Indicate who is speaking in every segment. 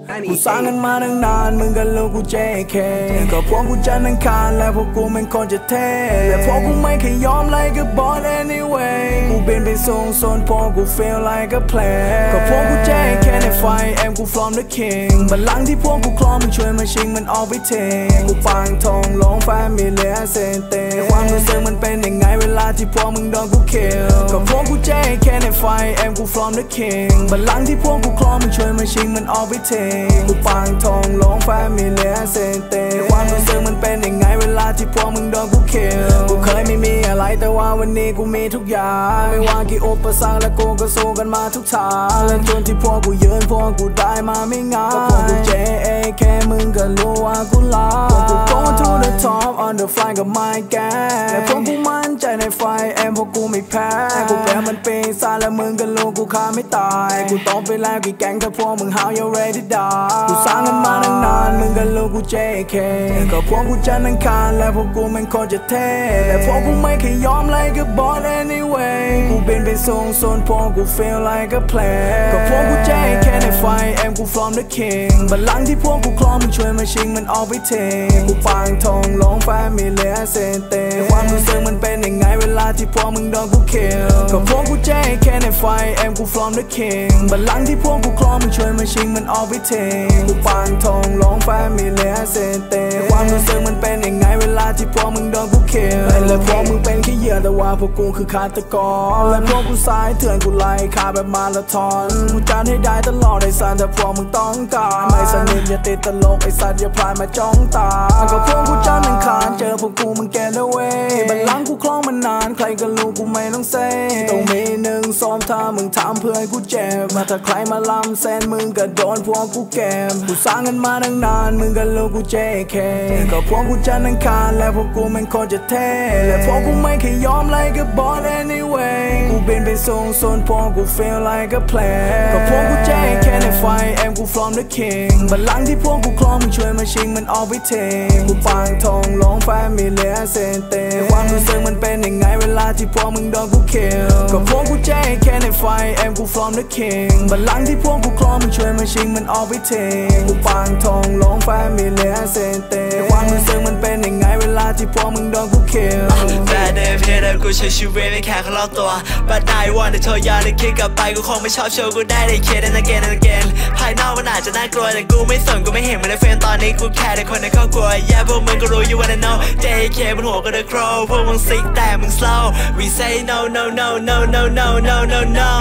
Speaker 1: กูสร้างกันมาตั้งนานมึงกับลูกกู JK ก็พวกกูจันทร์อังคารและพวกกูเป็นคนจะเท่และพวกกูไม่เคยยอมไล่กับบอส anyway กูเป็นไปส่งโซนพอกู feel like a play ก็พวกกู JK ในไฟกู from the king บัลลังก์ที่พวกกูคลองมึงช่วยมาชิงมันออกไปเทกูปางทองลงแฟมิเลียเซนเตความรู้สึกมันเป็นยังไงเวลาที่พวกมึงโดนกู kill ก็พวกกู JK ในไฟกู from the king บัลลังก์ที่พวกกูคลองมึงช่วยมาชิงมันออกไปเทกูปางทองลงแฟมิเลียเซนเตความรู้สึกมันเป็นยังไงเวลาที่พวกมึงโดนกู kill กูเคยไม่มีอะไรแต่ว่าวันนี้กูมีทุกอย่างไม่ว่ากี่อุปสรรคและกูก็สู้กันมาทุกทางและจนที่พวกกูยืนพวกกูได้มาไม่ง่ายพวกกู JK มึงก็รู้ว่ากูลาพวกกู go to the top on the fly กับ my gang และพวกกูมั่นใจในไฟพวกกูไม่แพ้กูแพ้มันปีศาจและมึงก็รู้กูฆ่าไม่ตายกูตบไปแล้วกี่แก๊งถ้าพวกมึง how you ready die กูสร้างกันมาตั้งนานมึงก็รู้กู JK ก็พวกกูจันทร์อังคารและพวกกูเป็นคนจะเท่และพวกกูไม่เคยยอมไล่กับบอส anyway กูเป็นไปส่งโซนพวกกู feel like a play ก็พวกกู JK ในไฟกู from the king บัลลังก์ที่พวกกูคลองมึงช่วยมาชิงมันออกไปเทกูปางทองลงแฟมิเลียเซนเตความรู้สึกมันเป็นยังไงเวลาที่พวกมึงโดนกู kill ก็พวกกู JK ในไฟกู from the king บัลลังก์ที่พวกกูคลองมึงช่วยมาชิงมันออกไปเทกูปางทองลงแฟมิเลียเซนเตความรู้สึกมันเป็นยังไงเวลาที่พวกมึงโดนกู kill และพวกมึงเป็นแค่เหยื่อแต่ว่าพวกกูคือฆาตกรและพวกกูสายเถื่อนกูไล่ฆ่าแบบมาราธอนกูจัดให้ได้ตลอดไอ้สัตว์แต่พวกมึงต้องการไม่สนิทอย่าติดตลกไอ้สัตว์อย่าพลาดมาจ้องตาก็พวกกูจันทร์อังคารเจอพวกกูมึง get away บัลลังก์กูคล้องมานานใครก็รู้กูไม่ต้องเซ่ต้องมีหนึ่งซ้อมถ้ามึงทำเพื่อให้กูเจ็บมาถ้าใครมาล้ำเส้นมึงก็โดนพวกกูแกมกูสร้างกันมาตั้งนานมึงก็รู้กู JK ก็พวกกูจันทร์อังคารและพวกกูเป็นคนจะเท่และพวกกูไม่เคยยอมไล่กับบอส anyway กูเป็นไปส่งโซนพวกกู feel like a play ก็พวกกู JK ในไฟกู from the king บัลลังก์ที่พวกกูคลองมึงช่วยมาชิงมันออกไปเทกูปางทองลงแฟมิเลียเซนเตความรู้สึกมันเป็นยังไงเวลาที่พวกมึงโดนกู kill ก็พวกกู JK ในไฟกู from the king บัลลังก์ที่พวกกูคลองมึงช่วยมาชิงมันออกไปเทกูปางทองลงแฟมิเลียเซนเตความรู้สึกมันเป็นยังไงเวลาที่พวกมึงโดนกู kill
Speaker 2: แต่เดิมเพลงกูใช้ชีวิตไม่แค่เขาเล่าตัวบัดนายวันแต่โทรยาได้คิดกลับไปกูคงไม่ชอบโชว์กูได้เคสนั่นเกนนั่นเกนภายนอกมันอาจจะน่ากลัวแต่กูไม่สนกูไม่เห็นมันในเฟรนตอนนี้กูแค่แต่คนในครอบครัวแย่พวกมึงก็รู้ you wanna know JK บนหัวก็ the crow พวกมึงซิกแต่มึง slow we say no no no no no no no no no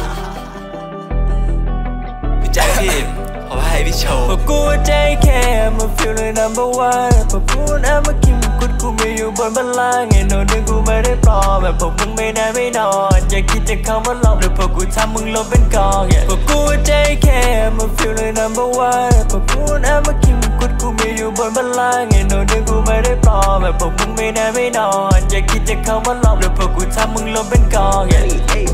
Speaker 2: พี่ใจพี่ขอให้พี่โชว์พวกกู JK I'm a feeling number one พวกกูน่ามากินกุดกูไม่อยู่บนบัลลังก์ไอ้โน้ตนึงกูไม่ได้ปลอมแบบพวกมึงไม่ได้ไม่นอนอย่าคิดจะเข้ามาหลอกหรือพวกกูทำมึงลบเป็นกองพวกกู JK I'm a feeling number one พวกกูน่ามากินกุดกูไม่อยู่บนบัลลังก์ไอ้โน้ตนึงกูไม่ได้ปลอมแบบพวกมึงไม่ได้ไม่นอนอย่าคิดจะเข้ามาหลอกหรือพวกกูทำมึงลบเป็นกอง